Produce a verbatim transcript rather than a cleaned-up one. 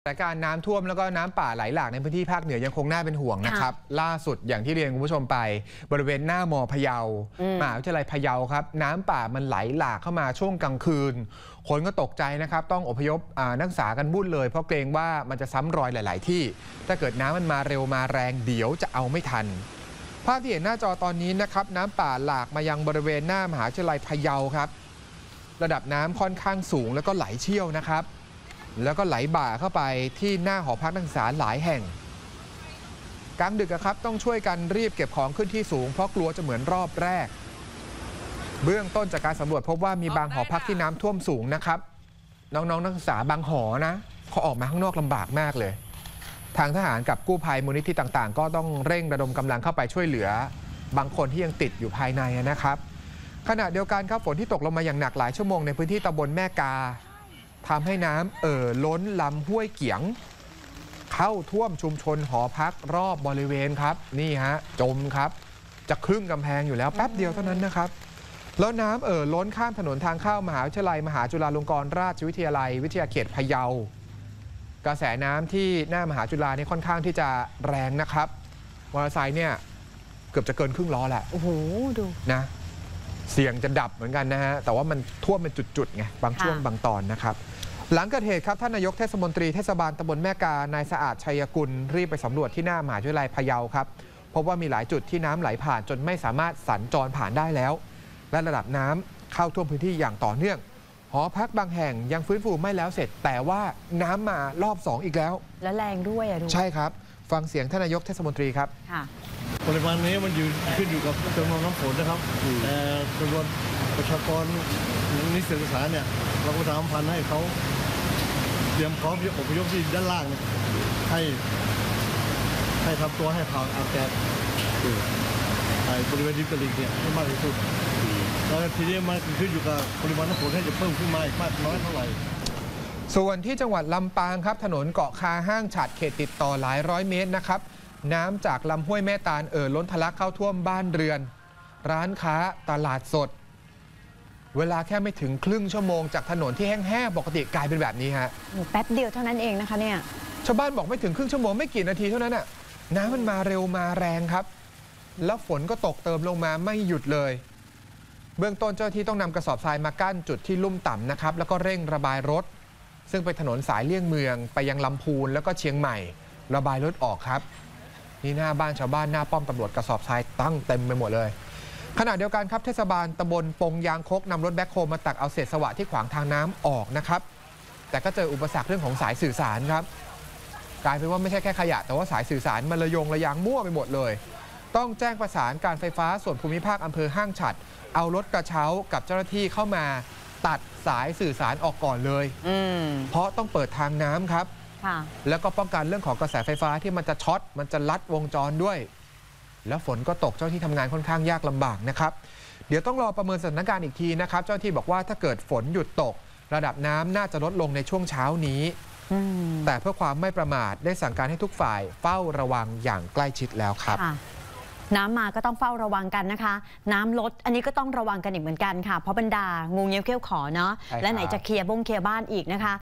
สถานการณ์น้ำท่วมแล้วก็น้ำป่าไหลหลากในพื้นที่ภาคเหนือยังคงน่าเป็นห่วงนะครับล่าสุดอย่างที่เรียนคุณผู้ชมไปบริเวณหน้ามอพะเยามหาวิทยาลัยพะเยาครับน้ำป่ามันไหลหลากเข้ามาช่วงกลางคืนคนก็ตกใจนะครับต้องอพยพนักศึกษากันวุ่นเลยเพราะเกรงว่ามันจะซ้ำรอยหลายๆที่ถ้าเกิดน้ำมันมาเร็วมาแรงเดี๋ยวจะเอาไม่ทันภาพที่เห็นหน้าจอตอนนี้นะครับน้ำป่าหลากมายังบริเวณหน้ามหาวิทยาลัยพะเยาครับระดับน้ำค่อนข้างสูงแล้วก็ไหลเชี่ยวนะครับแล้วก็ไหลบ่าเข้าไปที่หน้าหอพักนักศึกษาหลายแห่งกลางดึกครับต้องช่วยกันรีบเก็บของขึ้นที่สูงเพราะกลัวจะเหมือนรอบแรกเบื้องต้นจากการสำรวจพบว่ามีบางหอพักที่น้ำท่วมสูงนะครับน้องๆนักศึกษาบางหอนะเขาออกมาข้างนอกลำบากมากเลยทางทหารกับกู้ภัยมูลนิธิต่างๆก็ต้องเร่งระดมกำลังเข้าไปช่วยเหลือบางคนที่ยังติดอยู่ภายในนะครับขณะเดียวกันครับฝนที่ตกลงมาอย่างหนักหลายชั่วโมงในพื้นที่ตำบลแม่กาทำให้น้ำเอ่อล้นลำห้วยเกียงเข้าท่วมชุมชนหอพักรอบบริเวณครับนี่ฮะจมครับจะครึ่งกำแพงอยู่แล้วแป๊บเดียวเท่านั้นนะครับแล้วน้ำเอ่อล้นข้ามถนนทางเข้ามหาวิทยาลัยมหาจุฬาลงกรณราชวิทยาลัยวิทยาเขตพะเยากระแสน้ำที่หน้ามหาจุฬานี่ค่อนข้างที่จะแรงนะครับมอเตอร์ไซค์เนี่ยเกือบจะเกินครึ่งล้อแหละโอ้โหดูนะเสี่ยงจะดับเหมือนกันนะฮะแต่ว่ามันท่วมเป็นจุดๆไงบางช่วงบางตอนนะครับหลังเกิดเหตุครับท่านนายกเทศมนตรีเทศบาลตำบลแม่กานายสะอาดชัยกุลรีบไปสำรวจที่หน้ามหาวิทยาลัยพะเยาครับพบว่ามีหลายจุดที่น้ำไหลผ่านจนไม่สามารถสัญจรผ่านได้แล้วและระดับน้ำเข้าท่วมพื้นที่อย่างต่อเนื่องหอพักบางแห่งยังฟื้นฟูไม่แล้วเสร็จแต่ว่าน้ำมารอบสองอีกแล้วและแรงด้วยอ่ะดูใช่ครับฟังเสียงท่านนายกเทศมนตรีครับปริมาณนี้มันอยู่ขึ้นอยู่กับจำนวนน้ำฝนนะครับแต่จำนวนประชากรนิสิตศึกษาเนี่ยเราก็ทำพันให้เขาเตรียมพร้อมที่อพยพที่ด้านล่างให้ให้ทำตัวให้ผ่านอากาศบริเวณริมตลิ่งเนี่ยให้มากที่สุดแล้วทีนี้มันขึ้นอยู่กับปริมาณน้ำฝนให้จะเพิ่มขึ้นมาอีกมากน้อยเท่าไหร่ส่วนที่จังหวัดลำปางครับถนนเกาะคาห้างฉัดเขตติดต่อหลายร้อยเมตรนะครับน้ำจากลำห้วยแม่ตาลเอ่อล้นทะลักเข้าท่วมบ้านเรือนร้านค้าตลาดสดเวลาแค่ไม่ถึงครึ่งชั่วโมงจากถนนที่แห้งๆปกติกลายเป็นแบบนี้ฮะแป๊บเดียวเท่านั้นเองนะคะเนี่ยชาวบ้านบอกไม่ถึงครึ่งชั่วโมงไม่กี่นาทีเท่านั้นน่ะน้ำมันมาเร็วมาแรงครับแล้วฝนก็ตกเติมลงมาไม่หยุดเลยเบื้องต้นเจ้าหน้าที่ต้องนำกระสอบทรายมากั้นจุดที่ลุ่มต่ำนะครับแล้วก็เร่งระบายรถซึ่งเป็นถนนสายเลี่ยงเมืองไปยังลำพูนแล้วก็เชียงใหม่ระบายรถออกครับนี่หน้าบ้านชาวบ้านหน้าป้อมตำรวจกระสอบทรายตั้งเต็มไปหมดเลยขณะเดียวกันครับเทศบาลตำบลปงยางคกนำรถแบ็คโฮมาตักเอาเศษสวะที่ขวางทางน้ำออกนะครับแต่ก็เจออุปสรรคเรื่องของสายสื่อสารครับกลายเป็นว่าไม่ใช่แค่ขยะแต่ว่าสายสื่อสารมันระยงระยางมั่วไปหมดเลยต้องแจ้งประสานการไฟฟ้าส่วนภูมิภาคอำเภอห้างฉัดเอารถกระเช้ากับเจ้าหน้าที่เข้ามาตัดสายสื่อสารออกก่อนเลยเพราะต้องเปิดทางน้ำครับแล้วก็ป้องกันเรื่องของกระแสไฟฟ้าที่มันจะช็อตมันจะลัดวงจรด้วยแล้วฝนก็ตกเจ้าที่ทำงานค่อนข้างยากลำบากนะครับเดี๋ยวต้องรอประเมินสถานการณ์อีกทีนะครับเจ้าที่บอกว่าถ้าเกิดฝนหยุดตกระดับน้ำน่าจะลดลงในช่วงเช้านี้แต่เพื่อความไม่ประมาทได้สั่งการให้ทุกฝ่ายเฝ้าระวังอย่างใกล้ชิดแล้วครับน้ำมาก็ต้องเฝ้าระวังกันนะคะน้ำลดอันนี้ก็ต้องระวังกันอีกเหมือนกันค่ะเพราะบรรดางูเงี้ยวเขี้ยวขอเนาะและไหนจะเคลียร์บ้งเคลียร์บ้านอีกนะคะ